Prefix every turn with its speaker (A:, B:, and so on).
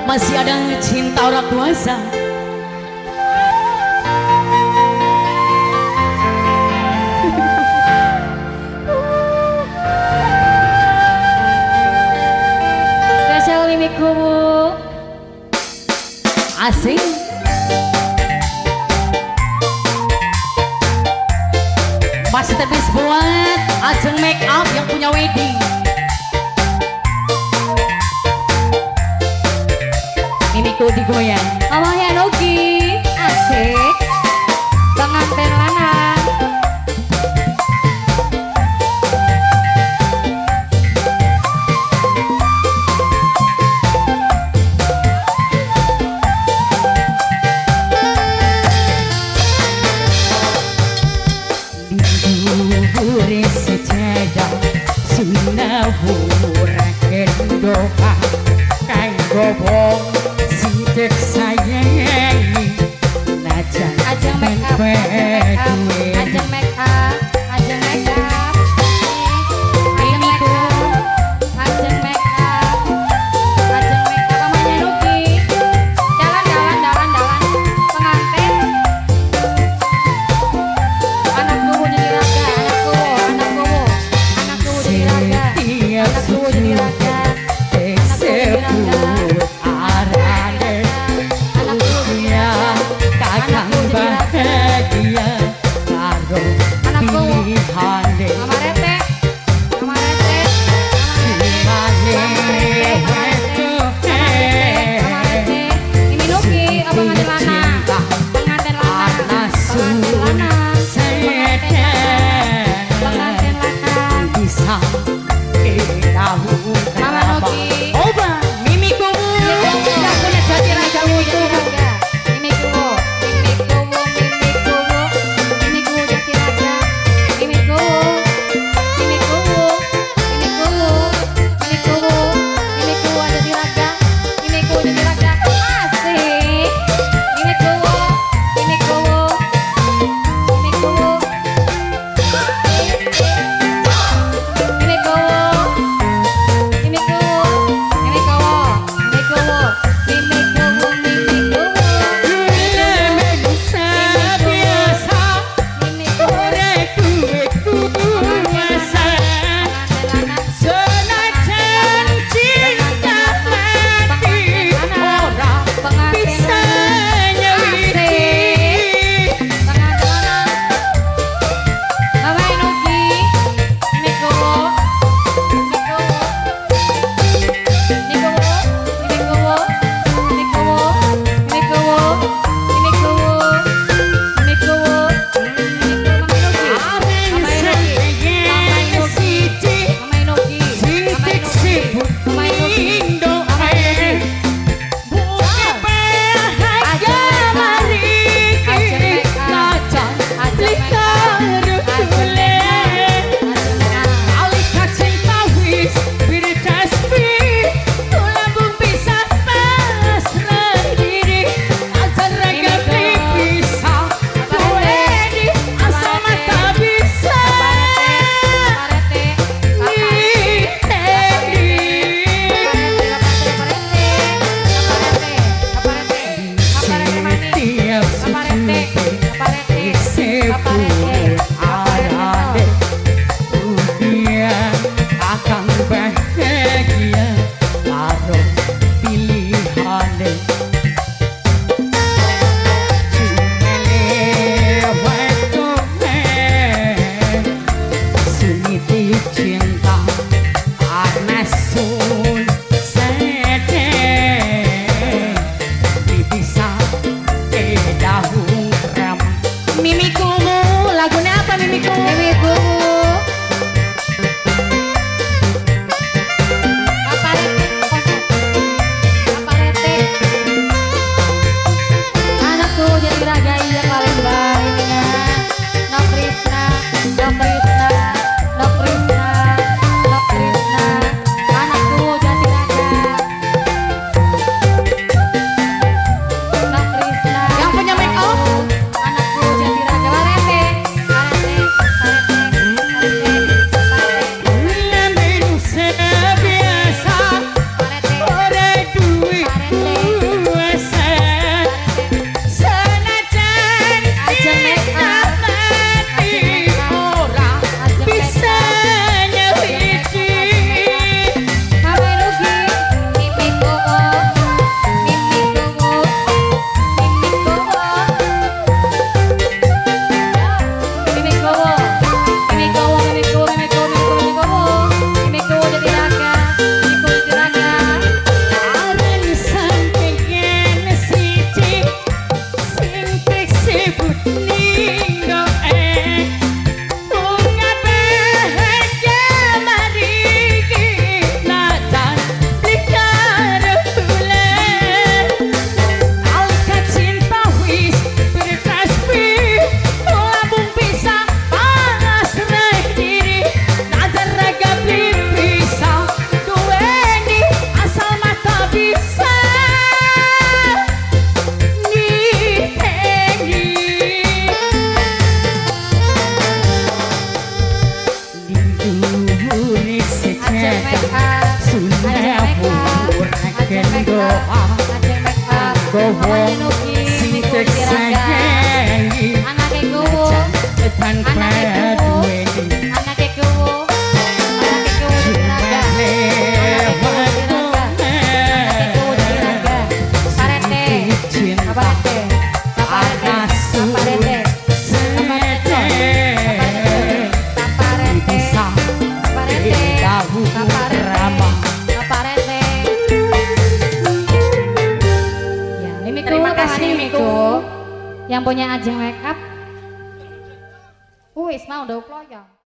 A: masih ada cinta orang kuasa.
B: Spesial mimiku
A: Asing. Masterpiece buat Ajeng Make Up yang punya wedding. Mimiku digoyang.
B: Mamanya Nogi asik pengantin lanang.
A: Dure sejadah sinawura kendoha kanggo wong sidik sayangi najan
B: Ajeng make up, ajeng make up, ajeng make up, ajeng make up, ajeng make up, ajeng make up. Mamanya Nogi dalan pengantin anakku jadi raga, anakku jadi raga, anakku jadi raga,
A: disebut arane dunia kakang bahagia karo pilihane
B: Mama Rete, Mama Rete, ini Nogi pengantin lanang, pengantin lanang, pengantin lanang.
A: bisa tahu
B: Mama Nogi.
A: oba mimiku
B: Tidak punya jati raga itu raga. Ini kuwo jati raga. Ini kuwo jati raga. Ini kuwo jati raga. Asik. Ini kuwo. Ini kuwo. Ini kuwo. Ini kuwo. Ini kuwo. Ini kuwo. Ini kuwo. Ini kuwo. Ini kuwo.
A: biasa
B: Ini kuwo.
A: ora duwe kuasa senajan cinta mati ora bisa nyewiti sidik sibuk indo ae buke bahagia mariki najan likaru kule alika cinta wis biritaspi tulambung bisa pasrah diri ajar raga bisa duweni asal mata bisa tiap disebut arane dunia akan bahagia karo pilihane cumele waktu suniti cinta panas sun sete bisa daun ram mimikumu lagunya apa mimiku
B: Anakku jadi raga iya kalian baiknya. No Krishna, no Krishna, no Krishna, no Krishna. Anakku Ajeng make up.
A: Sudah bubur kendo
B: Ajeng make up. Mamanya Nuki, Miku Kiraga. Anake kuwu.
A: tanpa duweni
B: Anake kuwu. Anake kuwu Kiraga. Terima kasih Miku yang punya Ajeng Make Up. Wis mau udah upload ya.